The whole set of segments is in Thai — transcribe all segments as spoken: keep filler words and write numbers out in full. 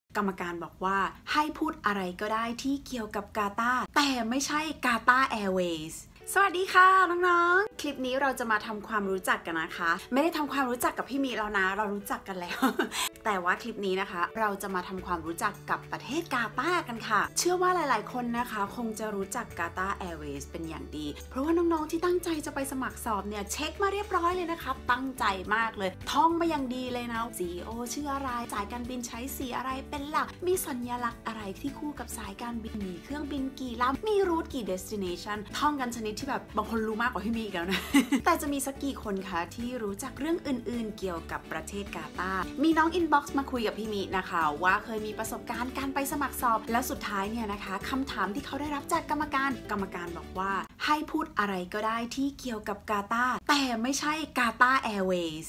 กรรมการบอกว่าให้พูดอะไรก็ได้ที่เกี่ยวกับกาตาร์แต่ไม่ใช่กาตาร์แอร์เวย์สสวัสดีค่ะน้องๆคลิปนี้เราจะมาทำความรู้จักกันนะคะไม่ได้ทำความรู้จักกับพี่มีแล้วนะเรารู้จักกันแล้ว แต่ว่าคลิปนี้นะคะเราจะมาทำความรู้จักกับประเทศกาตาร์กันค่ะเชื่อว่าหลายๆคนนะคะคงจะรู้จักกาตาร์แอร์เวย์สเป็นอย่างดีเพราะว่าน้องๆที่ตั้งใจจะไปสมัครสอบเนี่ยเช็คมาเรียบร้อยเลยนะคะตั้งใจมากเลยท่องมาอย่างดีเลยนะ ซี อี โอ ชื่ออะไรสายการบินใช้สีอะไรเป็นหลักมีสัญลักษณ์อะไรที่คู่กับสายการบินมีเครื่องบินกี่ลำมีรูทกี่ destination ท่องกันชนิดที่แบบบางคนรู้มากกว่าพี่มีอีกแล้วนะ แต่จะมีสักกี่คนคะที่รู้จักเรื่องอื่นๆเกี่ยวกับประเทศกาตาร์มีน้องอินบ็อกซ์มาคุยกับพี่มีนะคะว่าเคยมีประสบการณ์การไปสมัครสอบแล้วสุดท้ายเนี่ยนะคะคำถามที่เขาได้รับจากกรรมการกรรมการบอกว่าให้พูดอะไรก็ได้ที่เกี่ยวกับกาตาร์แต่ไม่ใช่กาตาร์แอร์เวย์ส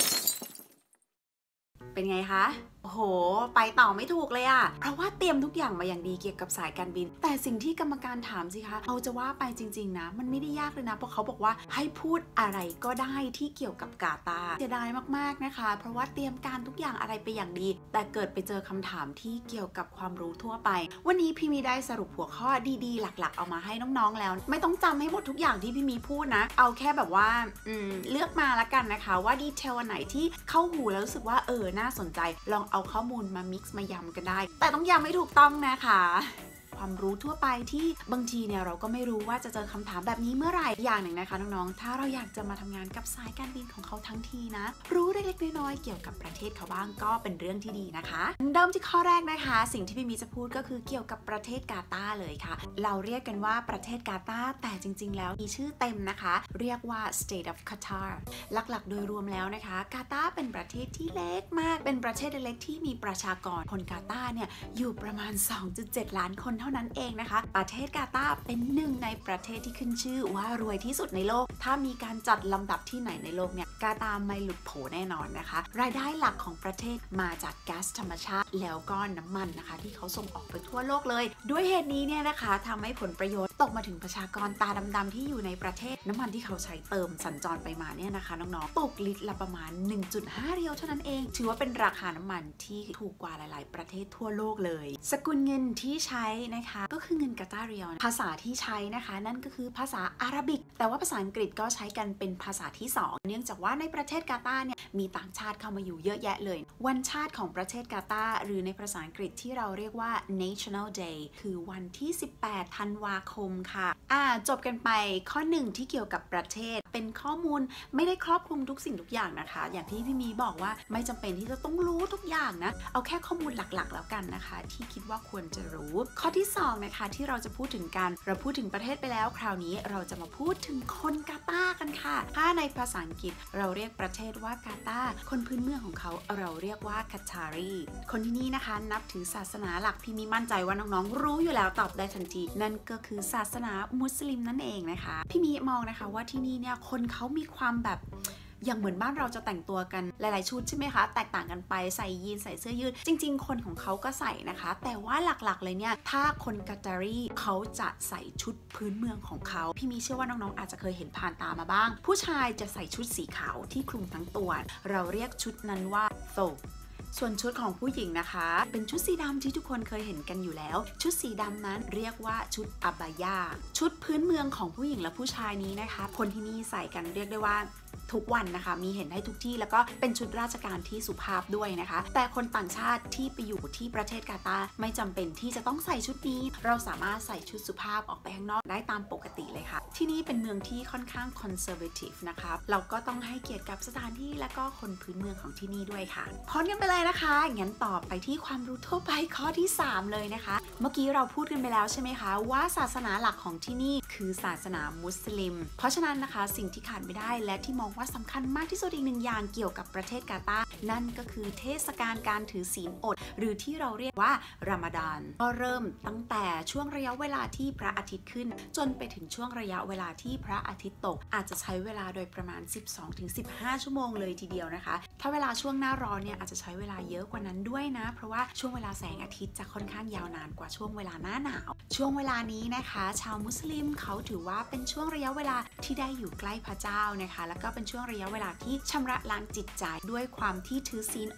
เป็นไงคะโอ้โหไปต่อไม่ถูกเลยอะเพราะว่าเตรียมทุกอย่างมาอย่างดีเกี่ยวกับสายการบินแต่สิ่งที่กรรมการถามสิคะเอาจะว่าไปจริงๆนะมันไม่ได้ยากเลยนะเพราะเขาบอกว่าให้พูดอะไรก็ได้ที่เกี่ยวกับกาตาร์เสียดายมากๆนะคะเพราะว่าเตรียมการทุกอย่างอะไรไปอย่างดีแต่เกิดไปเจอคำถามที่เกี่ยวกับความรู้ทั่วไปวันนี้พี่มีได้สรุปหัวข้อดีๆหลักๆเอามาให้น้องๆแล้วไม่ต้องจำให้หมดทุกอย่างที่พี่มีพูดนะเอาแค่แบบว่าอืมเลือกมาละกันนะคะว่าดีเทลอันไหนที่เข้าหูแล้วรู้สึกว่าเออน่าสนใจลองเอาข้อมูลมามิกซ์มายำกันได้แต่ต้องยำให้ถูกต้องนะคะความรู้ทั่วไปที่บางทีเนี่ยเราก็ไม่รู้ว่าจะเจอคำถามแบบนี้เมื่อไหร่อย่างหนึ่งนะคะน้องๆถ้าเราอยากจะมาทำงานกับสายการบินของเขาทั้งทีนะรู้เล็กๆน้อยๆเกี่ยวกับประเทศเขาบ้างก็เป็นเรื่องที่ดีนะคะเริ่มที่ข้อแรกนะคะสิ่งที่พี่มีจะพูดก็คือเกี่ยวกับประเทศกาตาร์เลยค่ะเราเรียกกันว่าประเทศกาตาร์แต่จริงๆแล้วมีชื่อเต็มนะคะเรียกว่า State of Qatar หลักๆโดยรวมแล้วนะคะกาตาร์เป็นประเทศที่เล็กมากเป็นประเทศเล็กๆที่มีประชากรคนกาตาร์เนี่ยอยู่ประมาณ สองจุดเจ็ด ล้านคนเท่านั้นเองนะคะประเทศกาตาร์เป็นหนึ่งในประเทศที่ขึ้นชื่อว่ารวยที่สุดในโลกถ้ามีการจัดลำดับที่ไหนในโลกเนี่ยกาตาร์ไม่หลุดโผแน่นอนนะคะรายได้หลักของประเทศมาจากก๊าซธรรมชาติแล้วก็น้ำมันนะคะที่เขาส่งออกไปทั่วโลกเลยด้วยเหตุนี้เนี่ยนะคะทำให้ผลประโยชน์ตกมาถึงประชากรตาดำๆที่อยู่ในประเทศน้ำมันที่เขาใช้เติมสัญจรไปมาเนี่ยนะคะน้องๆตกลิตรละประมาณ หนึ่งจุดห้า เรียวเท่านั้นเองถือว่าเป็นราคาน้ำมันที่ถูกกว่าหลายๆประเทศทั่วโลกเลยสกุลเงินที่ใช้นะคะก็คือเงินกาตาร์เรียลภาษาที่ใช้นะคะนั่นก็คือภาษาอาหรับิกแต่ว่าภาษาอังกฤษก็ใช้กันเป็นภาษาที่สองเนื่องจากว่าในประเทศกาตาร์เนี่ยมีต่างชาติเข้ามาอยู่เยอะแยะเลยวันชาติของประเทศกาตาร์หรือในภาษาอังกฤษที่เราเรียกว่า National Day คือวันที่สิบแปดธันวาคมค่ะอ่าจบกันไปข้อหนึ่งที่เกี่ยวกับประเทศเป็นข้อมูลไม่ได้ครอบคลุมทุกสิ่งทุกอย่างนะคะอย่างที่พี่มีบอกว่าไม่จำเป็นที่จะต้องรู้ทุกอย่างนะเอาแค่ข้อมูลหลักๆแล้วกันนะคะที่คิดว่าควรจะรู้ข้อที่สองนะคะที่เราจะพูดถึงกันเราพูดถึงประเทศไปแล้วคราวนี้เราจะมาพูดถึงคนกาตาร์กันค่ะถ้าในภาษาอังกฤษเราเรียกประเทศว่ากาตาร์คนพื้นเมืองของเขาเราเรียกว่าคัตารีคนที่นี่นะคะนับถือศาสนาหลักพี่มีมั่นใจว่าน้องๆรู้อยู่แล้วตอบได้ทันทีนั่นก็คือศาสนามุสลิมนั่นเองนะคะพี่มีมองนะคะว่าที่นี่เนี่ยคนเขามีความแบบอย่างเหมือนบ้านเราจะแต่งตัวกันหลายๆชุดใช่ไหมคะแตกต่างกันไปใส่ยีนใส่เสื้อยืดจริงๆคนของเขาก็ใส่นะคะแต่ว่าหลักๆเลยเนี่ยถ้าคนกาตารีเขาจะใส่ชุดพื้นเมืองของเขาพี่มีเชื่อว่าน้องๆอาจจะเคยเห็นผ่านตามาบ้างผู้ชายจะใส่ชุดสีขาวที่คลุมทั้งตัวเราเรียกชุดนั้นว่าโธบส่วนชุดของผู้หญิงนะคะเป็นชุดสีดำที่ทุกคนเคยเห็นกันอยู่แล้วชุดสีดำนั้นเรียกว่าชุดอับบายาชุดพื้นเมืองของผู้หญิงและผู้ชายนี้นะคะคนที่นี่ใส่กันเรียกได้ว่าทุกวันนะคะมีเห็นให้ทุกที่แล้วก็เป็นชุดราชการที่สุภาพด้วยนะคะแต่คนต่างชาติที่ไปอยู่ที่ประเทศกาตาร์ไม่จำเป็นที่จะต้องใส่ชุดนี้เราสามารถใส่ชุดสุภาพออกไปข้างนอกได้ตามปกติเลยค่ะที่นี่เป็นเมืองที่ค่อนข้างคอนเซอร์เวทีฟนะคะเราก็ต้องให้เกียรติกับสถานที่และก็คนพื้นเมืองของที่นี่ด้วยค่ะพร้อมกันไปเลยนะคะงั้นต่อไปที่ความรู้ทั่วไปข้อที่สามเลยนะคะเมื่อกี้เราพูดกันไปแล้วใช่ไหมคะว่าศาสนาหลักของที่นี่คือศาสนามุสลิมเพราะฉะนั้นนะคะสิ่งที่ขาดไม่ได้และที่มองว่าสำคัญมากที่สุดอีกหนึ่งอย่างเกี่ยวกับประเทศกาตาร์นั่นก็คือเทศกาลการถือศีลอดหรือที่เราเรียกว่ารอมฎอนก็เริ่มตั้งแต่ช่วงระยะเวลาที่พระอาทิตย์ขึ้นจนไปถึงช่วงระยะเวลาที่พระอาทิตย์ตกอาจจะใช้เวลาโดยประมาณ สิบสองถึงสิบห้า ชั่วโมงเลยทีเดียวนะคะถ้าเวลาช่วงหน้าร้อนเนี่ยอาจจะใช้เวลาเยอะกว่านั้นด้วยนะเพราะว่าช่วงเวลาแสงอาทิตย์จะค่อนข้างยาวนานกว่าช่วงเวลาหน้าหนาวช่วงเวลานี้นะคะชาวมุสลิมเขาถือว่าเป็นช่วงระยะเวลาที่ได้อยู่ใกล้พระเจ้านะคะแล้วก็เป็นช่วงระยะเวลาที่ชำระล้างจิตใจด้วยความที่ถือศีลอดนะ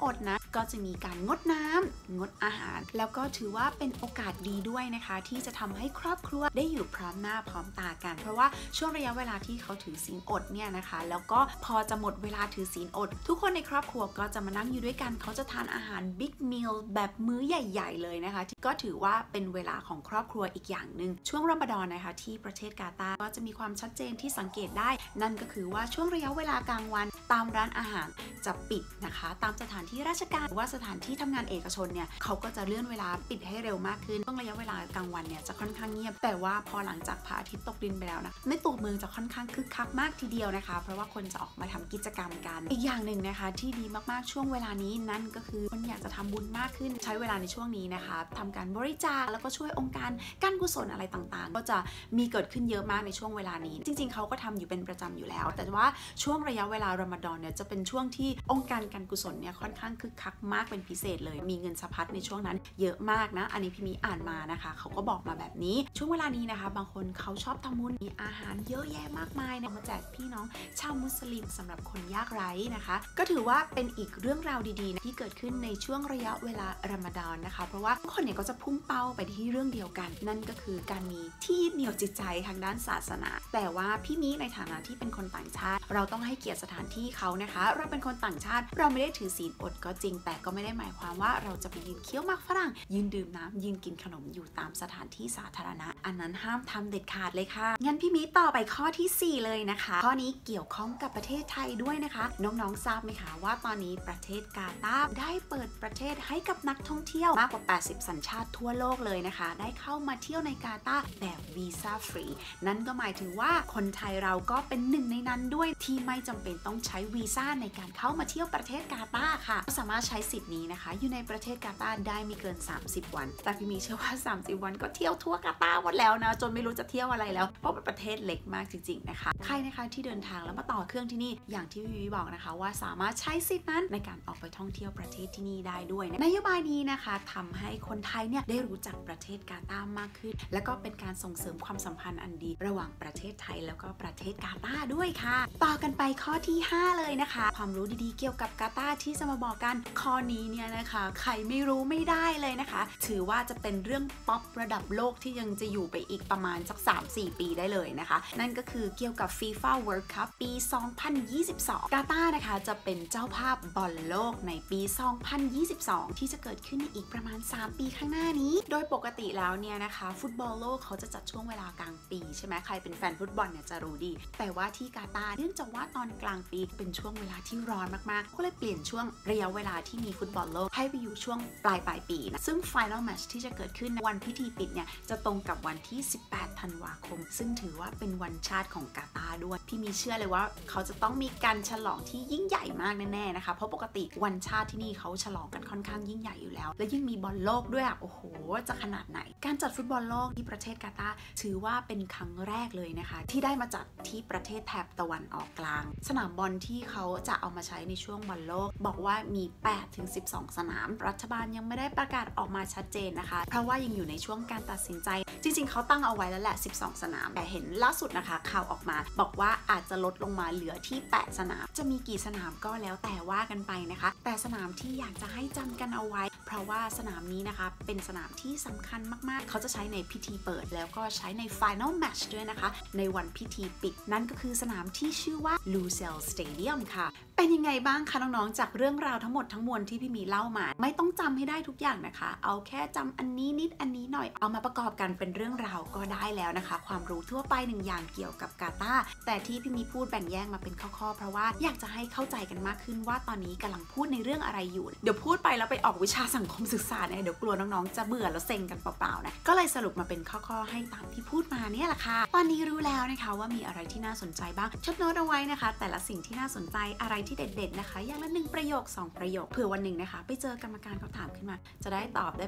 ก็จะมีการงดน้ำงดอาหารแล้วก็ถือว่าเป็นโอกาสดีด้วยนะคะที่จะทำให้ครอบครัวได้อยู่พร้อมหน้าพร้อมตากันเพราะว่าช่วงระยะเวลาที่เขาถือศีลอดเนี่ยนะคะแล้วก็พอจะหมดเวลาถือศีลอดทุกคนในครอบครัวก็จะมานั่งอยู่ด้วยกันเขาจะทานอาหารบิ๊กมิลแบบมื้อใหญ่ๆเลยนะคะก็ถือว่าเป็นเวลาของครอบครัวอีกอย่างหนึ่งช่วงรอมฎอนนะคะที่ประเทศกาตาร์ก็จะมีความชัดเจนที่สังเกตได้นั่นก็คือว่าช่วงระยะเวลากลางวันตามร้านอาหารจะปิดนะคะตามสถานที่ราชการหรือว่าสถานที่ทำงานเอกชนเนี่ยเขาก็จะเลื่อนเวลาปิดให้เร็วมากขึ้นช่วงระยะเวลากลางวันเนี่ยจะค่อนข้างเงียบแต่ว่าพอหลังจากพระอาทิตย์ตกดินไปแล้วนะในตัวเมืองจะค่อนข้างคึกคักมากทีเดียวนะคะเพราะว่าคนจะออกมาทำกิจกรรมกันอีกอย่างหนึ่งนะคะที่ดีมากๆช่วงเวลานี้นั่นก็คือคนอยากจะทำบุญมากขึ้นใช้เวลาในช่วงนี้นะคะทำการบริจาคแล้วก็ช่วยองค์การการกุศลอะไรต่างๆก็จะมีเกิดขึ้นเยอะมากในช่วงเวลานี้จริงๆเขาก็ทำอยู่เป็นประจำอยู่แล้วแต่ว่าช่วงระยะเวลารอมฎอนเนี่ยจะเป็นช่วงที่องค์การการกุศลเนี่ยค่อนข้างคึกคักมากเป็นพิเศษเลยมีเงินสะพัดในช่วงนั้นเยอะมากนะอันนี้พี่มีอ่านมานะคะเขาก็บอกมาแบบนี้ช่วงเวลานี้นะคะบางคนเขาชอบทำบุญมีอาหารเยอะแยะมากมายเนี่ยมาแจกพี่น้องชาวมุสลิมสำหรับคนยากไร้นะคะก็ถือว่าเป็นอีกเรื่องราวดีๆนะที่เกิดขึ้นในช่วงระยะเวลารอมฎอนนะคะเพราะว่าทุกคนเนี่ยก็จะพุ่งเป้าไปที่เรื่องเดียวกันนั่นก็คือการมีที่เหนี่ยวจิตใจทางด้านศาสนาแต่ว่าพี่มีในฐานะที่เป็นคนต่างชาติเราต้องให้เกียรติสถานที่เขานะคะเราเป็นคนต่างชาติเราไม่ได้ถือศีลอดก็จริงแต่ก็ไม่ได้หมายความว่าเราจะไปยืนเคี้ยวหมากฝรั่งยืนดื่มน้ำยืนกินขนมอยู่ตามสถานที่สาธารณะอันนั้นห้ามทำเด็ดขาดเลยค่ะงั้นพี่มีต่อไปข้อที่สี่เลยนะคะข้อนี้เกี่ยวข้องกับประเทศไทยด้วยนะคะน้องๆทราบไหมคะว่าตอนนี้ประเทศกาตาร์ได้เปิดประเทศให้กับนักท่องเที่ยวมากกว่าแปดสิบสัญชาติทั่วโลกเลยนะคะได้เข้ามาเที่ยวในกาตาร์แบบวีซ่าฟรีนั่นก็หมายถึงว่าคนไทยเราก็เป็นหนึ่งในนั้นด้วยที่ไม่จำเป็นต้องใช้วีซ่าในการเข้ามาเที่ยวประเทศกาตาร์ค่ะสามารถใช้สิทธิ์นี้นะคะอยู่ในประเทศกาตาร์ได้ไม่เกินสามสิบวันแต่พี่มีเชื่อว่าสามสิบวันก็เที่ยวทั่วกาตาร์หมดแล้วนะจนไม่รู้จะเที่ยวอะไรแล้วเพราะเป็นประเทศเล็กมากจริงๆนะคะใครนะคะที่เดินทางแล้วมาต่อเครื่องที่นี่อย่างที่พี่มีบอกนะคะว่าสามารถใช้สิทธิ์นั้นในการออกไปท่องเที่ยวประเทศที่นี่ได้ด้วยนะนโยบายนี้นะคะทำให้คนไทยเนี่ยได้รู้จักประเทศกาตาร์มากขึ้นและก็เป็นการส่งเสริมความสัมพันธ์อันดีระหว่างประเทศไทยแล้วก็ประเทศกาตาร์ด้วยค่ะต่อกันไปข้อที่ห้าเลยนะคะความรู้ดีๆเกี่ยวกับกาตาร์ที่จะมาบอกกันข้อนี้เนี่ยนะคะใครไม่รู้ไม่ได้เลยนะคะถือว่าจะเป็นเรื่องป๊อประดับโลกที่ยังจะอยู่ไปอีกประมาณสัก สามถึงสี่ ปีได้เลยนะคะนั่นก็คือเกี่ยวกับ FIFA World Cup ปี สองพันยี่สิบสอง กาตาร์นะคะจะเป็นเจ้าภาพบอลโลกในปี สองพันยี่สิบสอง ที่จะเกิดขึ้นในอีกประมาณ สาม ปีข้างหน้านี้โดยปกติแล้วเนี่ยนะคะฟุตบอลโลกเขาจะจัดช่วงเวลากลางปีใช่ไหมใครเป็นแฟนฟุตบอลเนี่ยจะรู้ดีแต่ว่าที่กาตาร์เนื่องจากว่าตอนกลางปีเป็นช่วงเวลาที่ร้อนมากๆก็เลยเปลี่ยนช่วงระยะเวลาที่มีฟุตบอลโลกให้ไปอยู่ช่วงปลายปลายปีนะซึ่ง Final Match ที่จะเกิดขึ้นในวันพิธีปิดเนี่ยจะตรงกับวันที่สิบแปดธันวาคมซึ่งถือว่าเป็นวันชาติของกาตาร์ด้วยพี่มีเชื่อเลยว่าเขาจะต้องมีการฉลองที่ยิ่งใหญ่มากแน่ๆนะคะเพราะปกติวันชาติที่นี่เขาฉลองกันค่อนข้างยิ่งใหญ่อยู่แล้วและยิ่งมีบอลโลกด้วยอ่ะโอ้โหจะขนาดไหนการจัดฟุตบอลโลกที่ประเทศกาตาร์ถือว่าเป็นครั้งแรกเลยนะคะที่ได้มาจัดที่ประเทศแถบตะวันออกกลางสนามบอลที่เขาจะเอามาใช้ในช่วงบอลโลกบอกว่ามี แปดถึงสิบสอง สนามรัฐบาลยังไม่ได้ประกาศออกมาชัดเจนนะคะเพราะว่ายังอยู่ในช่วงการตัดสินใจจริงๆเขาตั้งเอาไว้แล้วแหละสิบสองสนามแต่เห็นล่าสุดนะคะข่าวออกมาบอกว่าอาจจะลดลงมาเหลือที่แปดสนามจะมีกี่สนามก็แล้วแต่ว่ากันไปนะคะแต่สนามที่อยากจะให้จำกันเอาไว้เพราะว่าสนามนี้นะคะเป็นสนามที่สำคัญมากๆเขาจะใช้ในพิธีเปิดแล้วก็ใช้ใน Final Match ด้วยนะคะในวันพิธีปิดนั่นก็คือสนามที่ชื่อว่า Lusail Stadium ค่ะเป็นยังไงบ้างคะน้องๆจากเรื่องราวทั้งหมดทั้งมวลที่พี่มีเล่ามาไม่ต้องจำให้ได้ทุกอย่างนะคะเอาแค่จำอันนี้นิดอันนี้หน่อยเอามาประกอบกันเป็นเรื่องราวก็ได้แล้วนะคะความรู้ทั่วไปหนึ่งอย่างเกี่ยวกับกาตาร์แต่ที่พี่มีพูดแบ่งแยกมาเป็นข้อๆเพราะว่าอยากจะให้เข้าใจกันมากขึ้นว่าตอนนี้กำลังพูดในเรื่องอะไรอยู่เดี๋ยวพูดไปแล้วไปออกวิชาสังคมศึกษาเนี่ยเดี๋ยวกลัวน้องๆจะเบื่อแล้วเซ็งกันเปล่าๆนะก็เลยสรุปมาเป็นข้อๆให้ตามที่พูดมาเนี่ยแหละค่ะตอนนี้รู้แล้วนะคะว่ามีอะไรที่น่าสนใจบ้างจดโน้ตเอาไว้นะคะแต่ละสิ่งที่น่าสนใจอะไรที่เด็ดๆนะคะอย่างละหนึ่งประโยคสองประโยคเผื่อวันหนึ่งนะคะไปเจอกรรมการเขาถามขึ้นมาจะได้ตอบได้แบบ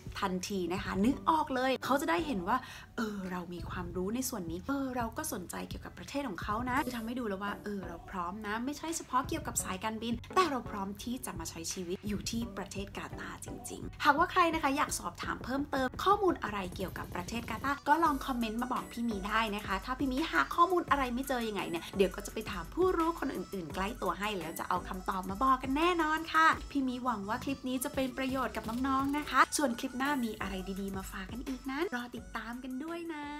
ทันทีนะคะนึกออกเลยเขาจะได้เห็นว่าเออเรามีความรู้ในส่วนนี้เออเราก็สนใจเกี่ยวกับประเทศของเขานะคือทำให้ดูแล้วว่าเออเราพร้อมนะไม่ใช่เฉพาะเกี่ยวกับสายการบินแต่เราพร้อมที่จะมาใช้ชีวิตอยู่ที่ประเทศกาตาร์จริงๆหากว่าใครนะคะอยากสอบถามเพิ่มเติมข้อมูลอะไรเกี่ยวกับประเทศกาตาร์ก็ลองคอมเมนต์มาบอกพี่มีได้นะคะถ้าพี่มีหาข้อมูลอะไรไม่เจอยังไงเนี่ยเดี๋ยวก็จะไปถามผู้รู้คนอื่นๆใกล้ตัวให้แล้วจะเอาคำตอบมาบอกกันแน่นอนค่ะพี่มีหวังว่าคลิปนี้จะเป็นประโยชน์กับน้องๆนะคะส่วนคลิปหน้ามีอะไรดีๆมาฝากกันอีกนั้นรอติดตามกันด้วยนะ